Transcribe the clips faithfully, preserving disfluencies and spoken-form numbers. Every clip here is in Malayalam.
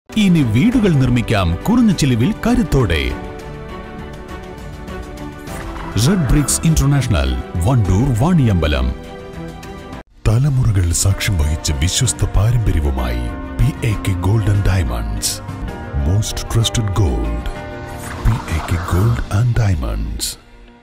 ഇനി വീടുകൾ നിർമ്മിക്കാം കുറഞ്ഞ ചിലവിൽ കരുത്തോടെ. Red bricks international, Wandoor Vaniyambalam. തലമുറകൾ സാക്ഷ്യം വഹിച്ച വിശ്വസ്ത പാരമ്പര്യവുമായി P A K gold and diamonds. Most trusted gold, P A K gold and diamonds.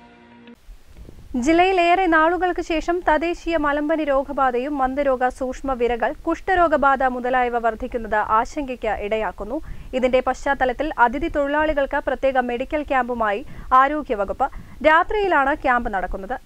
ജില്ലയിലേറെ നാളുകൾക്ക് ശേഷം തദ്ദേശീയ മലമ്പനി രോഗബാധയും മന്ദരോഗ സൂക്ഷ്മ വിരകൾ, കുഷ്ഠരോഗബാധ മുതലായവ വർദ്ധിക്കുന്നത് ആശങ്കയ്ക്ക് ഇടയാക്കുന്നു. ഇതിന്റെ പശ്ചാത്തലത്തിൽ അതിഥി തൊഴിലാളികൾക്ക് പ്രത്യേക മെഡിക്കൽ ക്യാമ്പുമായി ആരോഗ്യവകുപ്പ്. രാത്രിയിലാണ് ക്യാമ്പ് നടക്കുന്നത്.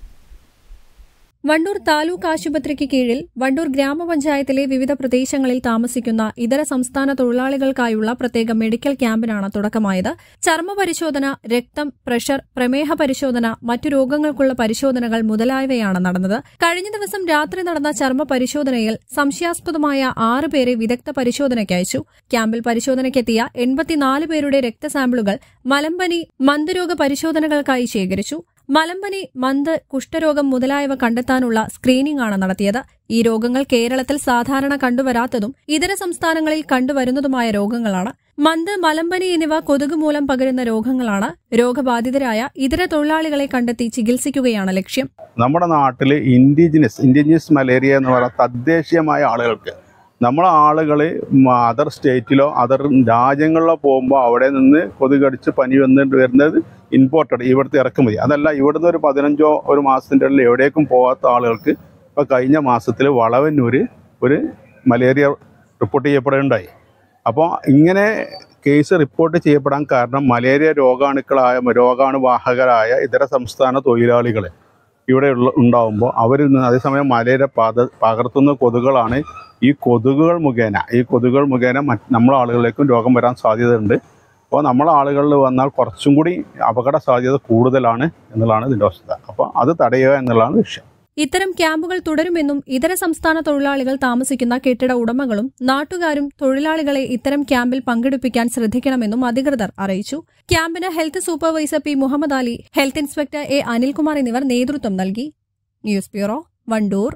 വണ്ടൂർ താലൂക്ക് ആശുപത്രിക്ക് കീഴിൽ വണ്ടൂർ ഗ്രാമപഞ്ചായത്തിലെ വിവിധ പ്രദേശങ്ങളിൽ താമസിക്കുന്ന ഇതര സംസ്ഥാന തൊഴിലാളികൾക്കായുള്ള പ്രത്യേക മെഡിക്കൽ ക്യാമ്പിനാണ് തുടക്കമായത്. ചർമ്മ പരിശോധന, രക്തം, പ്രഷർ, പ്രമേഹ പരിശോധന, മറ്റു രോഗങ്ങൾക്കുള്ള പരിശോധനകൾ മുതലായവയാണ് നടന്നത്. കഴിഞ്ഞ ദിവസം രാത്രി നടന്ന ചർമ്മ പരിശോധനയിൽ സംശയാസ്പദമായ ആറ് പേരെ വിദഗ്ധ പരിശോധനയ്ക്ക് അയച്ചു. ക്യാമ്പിൽ പരിശോധനയ്ക്കെത്തിയ എൺപത്തിനാല് പേരുടെ രക്തസാമ്പിളുകൾ മലമ്പനി, മന്ദരോഗ പരിശോധനകൾക്കായി ശേഖരിച്ചു. മലമ്പനി, മന്ത്, കുഷ്ഠരോഗം മുതലായവ കണ്ടെത്താനുള്ള സ്ക്രീനിംഗ് ആണ് നടത്തിയത്. ഈ രോഗങ്ങൾ കേരളത്തിൽ സാധാരണ കണ്ടുവരാത്തതും ഇതര സംസ്ഥാനങ്ങളിൽ കണ്ടുവരുന്നതുമായ രോഗങ്ങളാണ്. മന്ത്, മലമ്പനി എന്നിവ കൊതുക് മൂലം പകരുന്ന രോഗങ്ങളാണ്. രോഗബാധിതരായ ഇതര തൊഴിലാളികളെ കണ്ടെത്തി ചികിത്സിക്കുകയാണ് ലക്ഷ്യം. നമ്മുടെ നാട്ടിൽ ഇൻഡിജിനസ് ഇൻഡിജിനസ് മലേറിയ എന്ന് പറയുന്ന തദ്ദേശീയമായ ആളുകൾക്ക് നമ്മളെ ആളുകൾ അതർ സ്റ്റേറ്റിലോ അതർ രാജ്യങ്ങളിലോ പോകുമ്പോൾ അവിടെ നിന്ന് കൊതുകടിച്ച് പനി വന്നിട്ട് വരുന്നത് ഇമ്പോർട്ടഡ്, ഇവിടുത്തെ ഇറക്കുമതി. അതല്ല, ഇവിടുന്ന് ഒരു പതിനഞ്ചോ ഒരു മാസത്തിൻ്റെ ഉള്ളിൽ എവിടേക്കും പോകാത്ത ആളുകൾക്ക് ഇപ്പോൾ കഴിഞ്ഞ മാസത്തിൽ വളവന്നൂർ ഒരു മലേറിയ റിപ്പോർട്ട് ചെയ്യപ്പെടുകയുണ്ടായി. അപ്പോൾ ഇങ്ങനെ കേസ് റിപ്പോർട്ട് ചെയ്യപ്പെടാൻ കാരണം മലേറിയ രോഗാണുക്കളായ രോഗാണുവാഹകരായ ഇതര സംസ്ഥാന തൊഴിലാളികൾ ഇവിടെ ഉള്ള ഉണ്ടാകുമ്പോൾ അവരിൽ നിന്ന് അതേസമയം മലേറിയ പക പകർത്തുന്ന കൊതുകുകളാണ്. ഈ കൊതുകുകൾ മുഖേന ഈ കൊതുകുകൾ മുഖേന മറ്റ് നമ്മളെ ആളുകളിലേക്കും രോഗം വരാൻ സാധ്യതയുണ്ട്. അപ്പോൾ നമ്മളെ ആളുകളിൽ വന്നാൽ കുറച്ചും കൂടി അപകട സാധ്യത കൂടുതലാണ് എന്നുള്ളതാണ് ഇതിൻ്റെ വസ്തുത. അപ്പോൾ അത് തടയുക എന്നുള്ളതാണ് ലക്ഷ്യം. ഇത്തരം ക്യാമ്പുകൾ തുടരുമെന്നും ഇതര സംസ്ഥാന തൊഴിലാളികൾ താമസിക്കുന്ന കെട്ടിട ഉടമകളും നാട്ടുകാരും തൊഴിലാളികളെ ഇത്തരം ക്യാമ്പിൽ പങ്കെടുപ്പിക്കാൻ ശ്രദ്ധിക്കണമെന്നും അധികൃതർ അറിയിച്ചു. ക്യാമ്പിന് health supervisor P Muhammad Ali, health inspector A Anilkumar എന്നിവർ നേതൃത്വം നൽകി. News bureau, Wandoor.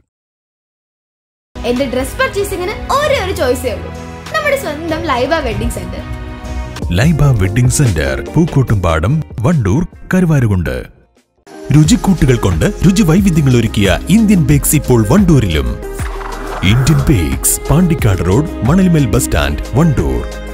എന്റെ ഡ്രസ് പർച്ചേസിംഗിന് ഒരേ ഒരു ചോയ്സേ ഉള്ളൂ, നമ്മുടെ സ്വന്തം Laiba wedding centre. Laiba wedding centre, Pookkottumpadam, Wandoor, Karuvarakundu. രുചിക്കൂട്ടുകൾ കൊണ്ട് രുചി വൈവിധ്യങ്ങൾ ഒരുക്കിയ ഇന്ത്യൻ ബേക്സ് ഇപ്പോൾ വണ്ടൂരിലും. Indian bakes, Pandikkad road, Manalmel bus stand, Wandoor.